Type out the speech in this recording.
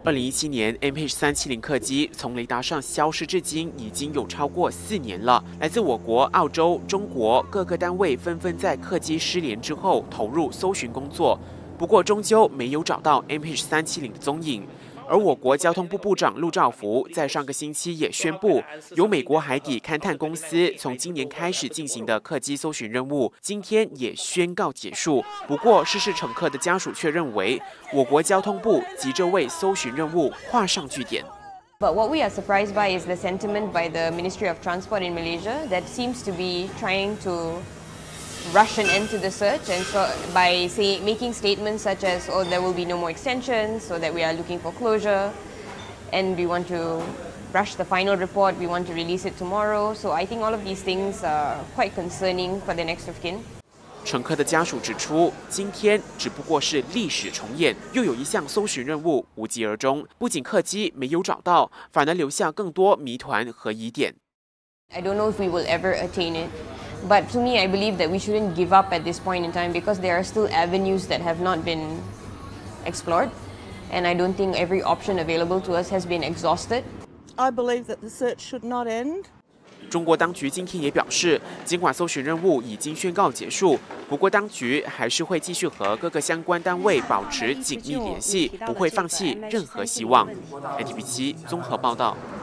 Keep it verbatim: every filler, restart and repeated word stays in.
二零一七年 M H 三七零客机从雷达上消失至今已经有超过四年了。来自我国、澳洲、中国各个单位纷纷在客机失联之后投入搜寻工作，不过终究没有找到 M H 三七零的踪影。 而我国交通部部长陆兆福在上个星期也宣布，由美国海底勘探公司从今年开始进行的客机搜寻任务，今天也宣告结束。不过，失事乘客的家属却认为，我国交通部急着为搜寻任务画上句点。 But what we are surprised by is the sentiment by the Ministry of Transport in Malaysia that seems to be trying to rush an end to the search, and so by say, making statements such as, oh, there will be no more extensions, so that we are looking for closure, and we want to rush the final report, we want to release it tomorrow. So I think all of these things are quite concerning for the next of kin. 乘客的家属指出，今天只不过是历史重演，又有一项搜寻任务无疾而终。不仅客机没有找到，反而留下更多谜团和疑点。 I don't know if we will ever attain it. But to me, I believe that we shouldn't give up at this point in time because there are still avenues that have not been explored. And I don't think every option available to us has been exhausted. I believe that the search should not end. 中国当局今天也表示，尽管搜寻任务已经宣告结束，不过当局还是会继续和各个相关单位保持紧密联系，不会放弃任何希望。N T V 七综合报道。